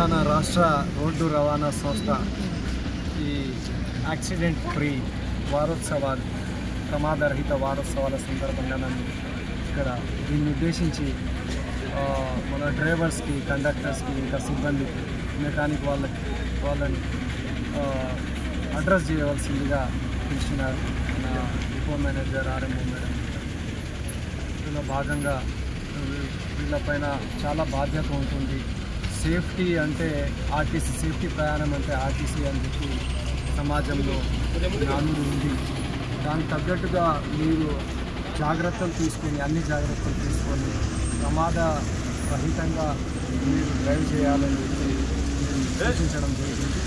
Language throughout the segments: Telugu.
తెలంగాణ రాష్ట్ర రోడ్డు రవాణా సంస్థ ఈ యాక్సిడెంట్ ఫ్రీ వారోత్సవాలు ప్రమాదరహిత వారోత్సవాల సందర్భంగా నన్ను ఇక్కడ దీన్ని ఉద్దేశించి మన డ్రైవర్స్కి, కండక్టర్స్కి, ఇంకా సిబ్బందికి, మెకానిక్ వాళ్ళని అడ్రస్ చేయవలసిందిగా పిలిచినారు నా డిపో మేనేజర్ ఆర్ఎంఓ మేడం. ఇందులో భాగంగా వీళ్ళపైన చాలా బాధ్యత ఉంటుంది. సేఫ్టీ అంటే ఆర్టీసీ, సేఫ్టీ ప్రయాణం అంటే ఆర్టీసీ అని చెప్పి సమాజంలో నానుడు ఉంది. దానికి తగ్గట్టుగా మీరు జాగ్రత్తలు తీసుకొని, అన్ని జాగ్రత్తలు తీసుకొని ప్రమాద రహితంగా మీరు డ్రైవ్ చేయాలని చెప్పి సూచించడం జరిగింది.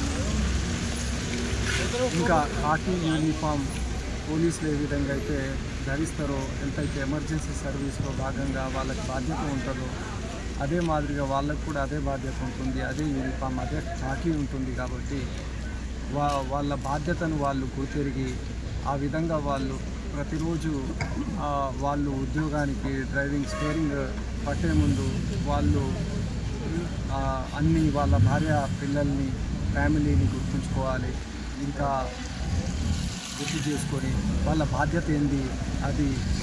ఇంకా కాకి యూనిఫామ్ పోలీసులు ఏ విధంగా అయితే ధరిస్తారో, ఎంతైతే ఎమర్జెన్సీ సర్వీస్లో భాగంగా వాళ్ళకి బాధ్యత ఉంటుందో అదే మాదిరిగా వాళ్ళకు కూడా అదే బాధ్యత ఉంటుంది, అదే యూనిఫామ్, అదే కాకి ఉంటుంది. కాబట్టి వాళ్ళ బాధ్యతను వాళ్ళు గుర్తిరిగి ఆ విధంగా వాళ్ళు ప్రతిరోజు వాళ్ళు ఉద్యోగానికి డ్రైవింగ్ స్టీరింగ్ పట్టే ముందు వాళ్ళు అన్ని వాళ్ళ భార్య పిల్లల్ని, ఫ్యామిలీని గుర్తుంచుకోవాలి. ఇంకా గుర్తు చేసుకొని వాళ్ళ బాధ్యత ఏంది అది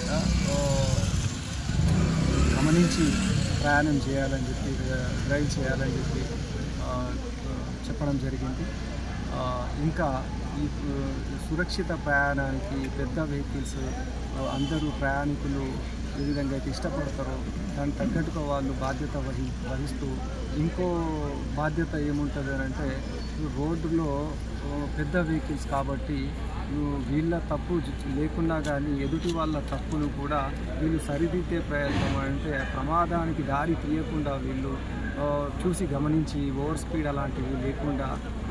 గమనించి ప్రయాణం చేయాలని చెప్పి, డ్రైవ్ చేయాలని చెప్పి చెప్పడం జరిగింది. ఇంకా ఈ సురక్షిత ప్రయాణానికి పెద్ద వెహికల్స్ అందరూ ప్రయాణికులు ఏ విధంగా అయితే ఇష్టపడతారో దానికి తగ్గట్టుగా వాళ్ళు బాధ్యత వహిస్తూ, ఇంకో బాధ్యత ఏముంటుంది అని అంటే, రోడ్డులో పెద్ద వెహికల్స్ కాబట్టి వీళ్ళ తప్పు లేకున్నా కానీ ఎదుటి వాళ్ళ తప్పును కూడా వీళ్ళు సరిదిద్దే ప్రయత్నం, అంటే ప్రమాదానికి దారి తీయకుండా వీళ్ళు చూసి గమనించి ఓవర్ స్పీడ్ అలాంటివి లేకుండా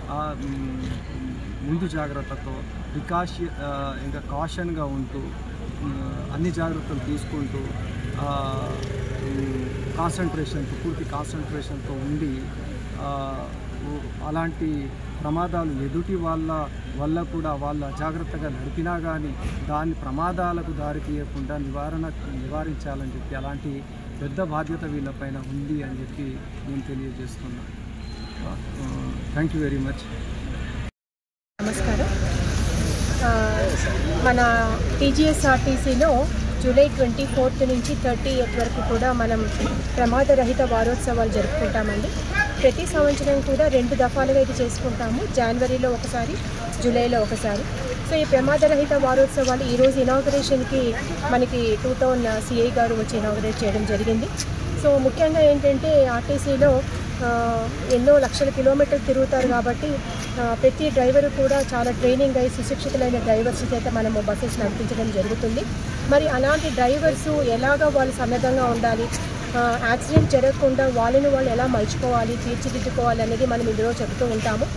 ముందు జాగ్రత్తతో ఇంకా కాషన్గా ఉంటూ అన్ని జాగ్రత్తలు తీసుకుంటూ పూర్తి కాన్సన్ట్రేషన్తో ఉండి అలాంటి ప్రమాదాలు ఎదుటి వాళ్ళ వల్ల కూడా వాళ్ళ అజాగ్రత్తగా నడిపినా కానీ దాని ప్రమాదాలకు దారి తీయకుండా నివారించాలని చెప్పి అలాంటి పెద్ద బాధ్యత వీళ్ళపైన ఉంది అని చెప్పి నేను తెలియజేస్తున్నాను. Thank you very much. నమస్కారం. మన టీజీఎస్ఆర్టీసీలో జూలై 24th నుంచి 30th వరకు కూడా మనం ప్రమాదరహిత వారోత్సవాలు జరుపుకుంటామండి. ప్రతి సంవత్సరం కూడా 2 దఫాలుగా ఇది చేసుకుంటాము. జనవరిలో ఒకసారి, జూలైలో ఒకసారి. సో ఈ ప్రమాదరహిత వారోత్సవాలు ఈరోజు ఇనాగరేషన్కి మనకి 2000 సిఐ గారు వచ్చి ఇనాగరేట్ చేయడం జరిగింది. సో ముఖ్యంగా ఏంటంటే ఆర్టీసీలో ఎన్నో లక్షల కిలోమీటర్లు తిరుగుతారు కాబట్టి ప్రతి డ్రైవరు కూడా చాలా ట్రైనింగ్ అయి సుశిక్షితులైన డ్రైవర్స్ చేత మనము బస్సెస్ నడిపించడం జరుగుతుంది. మరి అలాంటి డ్రైవర్సు ఎలాగ వాళ్ళు సన్నద్ధంగా ఉండాలి, యాక్సిడెంట్ జరగకుండా వాళ్ళని వాళ్ళు ఎలా మలుచుకోవాలి, తీర్చిదిద్దుకోవాలి అనేది మనం ఇందులో చెబుతూ ఉంటాము.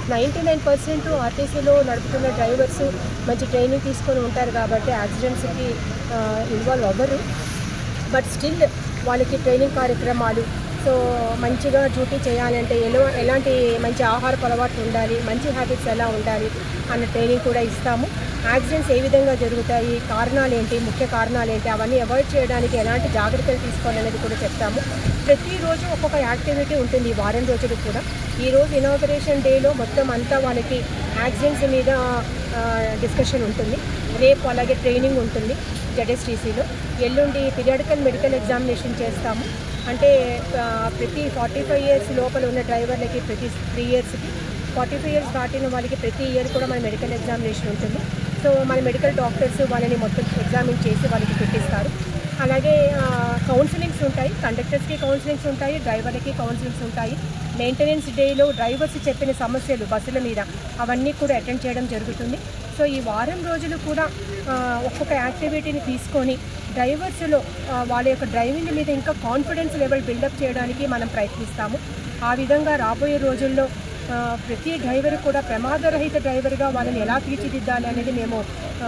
99% ఆర్టీసీలో నడుపుతున్న డ్రైవర్స్ మంచి ట్రైనింగ్ తీసుకొని ఉంటారు కాబట్టి యాక్సిడెంట్స్కి ఇన్వాల్వ్ అవ్వరు. బట్ స్టిల్ వాళ్ళకి ట్రైనింగ్ కార్యక్రమాలు, సో మంచిగా డ్యూటీ చేయాలంటే ఎలాంటి మంచి ఆహారపు అలవాట్లు ఉండాలి, మంచి హ్యాబిట్స్ ఎలా ఉండాలి అన్న ట్రైనింగ్ కూడా ఇస్తాము. యాక్సిడెంట్స్ ఏ విధంగా జరుగుతాయి, కారణాలు ఏంటి, ముఖ్య కారణాలు ఏంటి, అవన్నీ అవాయిడ్ చేయడానికి ఎలాంటి జాగ్రత్తలు తీసుకోవాలనేది కూడా చెప్తాము. ప్రతిరోజు ఒక్కొక్క యాక్టివిటీ ఉంటుంది ఈ వారం రోజులు కూడా. ఈరోజు ఇనాగరేషన్ డేలో మొత్తం అంతా వాళ్ళకి యాక్సిడెంట్స్ మీద డిస్కషన్ ఉంటుంది. రేపు అలాగే ట్రైనింగ్ ఉంటుంది జెడ్ఎస్టీసీలో. ఎల్లుండి పీరియాడికల్ మెడికల్ ఎగ్జామినేషన్ చేస్తాము. అంటే ప్రతి 45 years లోపల ఉన్న డ్రైవర్లకి ప్రతి 3 yearsకి, 45 years దాటిన వాళ్ళకి ప్రతి ఇయర్ కూడా మన మెడికల్ ఎగ్జామినేషన్ ఉంటుంది. సో మన మెడికల్ డాక్టర్స్ వాళ్ళని మొత్తం ఎగ్జామిన్ చేసి వాళ్ళకి పెట్టిస్తారు. అలాగే కౌన్సిలింగ్స్ ఉంటాయి, కండక్టర్స్కి కౌన్సిలింగ్స్ ఉంటాయి, డ్రైవర్లకి కౌన్సిలింగ్స్ ఉంటాయి. మెయింటెనెన్స్ డేలో డ్రైవర్స్ చెప్పిన సమస్యలు బస్సుల మీద అవన్నీ కూడా అటెండ్ చేయడం జరుగుతుంది. సో ఈ వారం రోజులు కూడా ఒక్కొక్క యాక్టివిటీని తీసుకొని డ్రైవర్స్లో వాళ్ళ యొక్క డ్రైవింగ్ మీద ఇంకా కాన్ఫిడెన్స్ లెవెల్ బిల్డప్ చేయడానికి మనం ప్రయత్నిస్తాము. ఆ విధంగా రాబోయే రోజుల్లో ప్రతి డ్రైవర్ కూడా ప్రమాదరహిత డ్రైవర్గా వాళ్ళని ఎలా తీర్చిదిద్దాలి అనేది మేము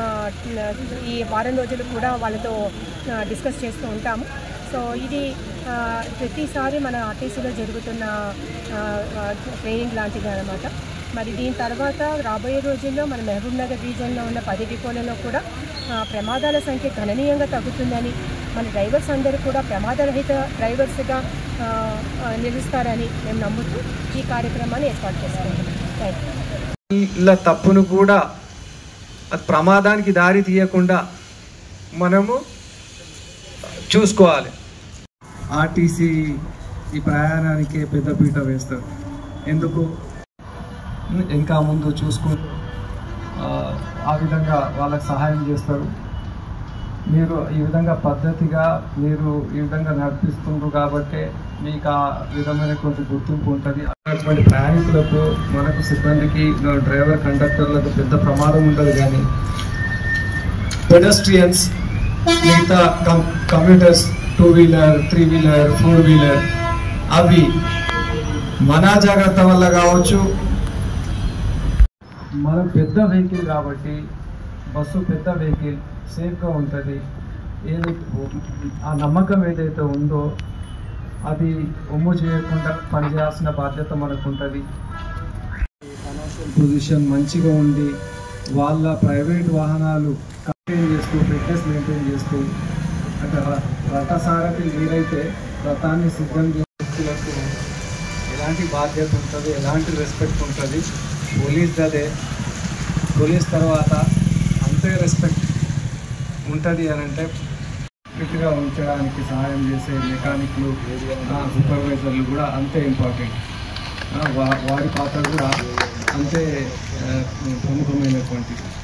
ఈ వారం రోజులు కూడా వాళ్ళతో డిస్కస్ చేస్తూ ఉంటాము. సో ఇది ప్రతిసారి మన ఆర్టీసీలో జరుగుతున్న ట్రైనింగ్ లాంటిది అన్నమాట. మరి దీని తర్వాత రాబోయే రోజుల్లో మన మహబూబ్నగర్ రీజియన్లో ఉన్న 10 డిపోలలో కూడా ప్రమాదాల సంఖ్య గణనీయంగా తగ్గుతుందని, మన డ్రైవర్స్ అందరూ కూడా ప్రమాదరహిత డ్రైవర్స్గా నిలుస్తారని మేము నమ్ముతూ ఈ కార్యక్రమాన్ని ఏర్పాటు చేసుకుంటున్నాం. ఇలా తప్పును కూడా అది ప్రమాదానికి దారి తీయకుండా మనము చూసుకోవాలి. ఆర్టీసీ ఈ ప్రయాణానికే పెద్దపీట వేస్తారు. ఎందుకు ఇంకా ముందు చూసుకుంటూ ఆ విధంగా వాళ్ళకి సహాయం చేస్తారు. మీరు ఈ విధంగా పద్ధతిగా మీరు ఈ విధంగా నడిపిస్తున్నారు కాబట్టి మీకు ఆ విధమైనటువంటి గుర్తింపు ఉంటుంది. అటువంటి ప్రయాణికులకు మనకు సిబ్బందికి డ్రైవర్ కండక్టర్లకు పెద్ద ప్రమాదం ఉండదు. కానీ పెడస్ట్రియన్స్ మిగతా కమ్యూటర్స్ 2 వీలర్ 3 వీలర్ 4 వీలర్ అవి మన జాగ్రత్త వల్ల కావచ్చు. మనం పెద్ద వెహికల్ కాబట్టి బస్సు పెద్ద వెహికల్ సేఫ్గా ఉంటుంది. ఆ నమ్మకం ఏదైతే ఉందో అది ఒమ్ము చేయకుండా పనిచేయాల్సిన బాధ్యత మనకు ఉంటుంది. ఫైనాన్షియల్ పొజిషన్ మంచిగా ఉండి వాళ్ళ ప్రైవేట్ వాహనాలు మెయింటైన్ చేస్తూ ఫిట్నెస్ మెయింటైన్ చేస్తూ అంటే రథసారథి వీరైతే రథాన్ని సిద్ధం చేస్తున్నట్టు ఎలాంటి బాధ్యత ఉంటుంది, ఎలాంటి రెస్పెక్ట్ ఉంటుంది. పోలీస్ తర్వాత అంతే రెస్పెక్ట్ ఉంటుంది అని అంటే ఫిట్గా ఉంచడానికి సహాయం చేసే మెకానిక్లు సూపర్వైజర్లు కూడా అంతే ఇంపార్టెంట్. వారి పాత్ర కూడా అంతే ప్రముఖమైనటువంటి